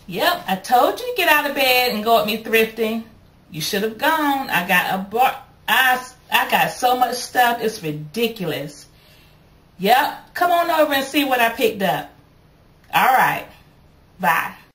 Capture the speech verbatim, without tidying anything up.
Yep, I told you to get out of bed and go with me thrifting. You should have gone. I got a bar. I, I got so much stuff. It's ridiculous. Yep, come on over and see what I picked up. All right. Bye.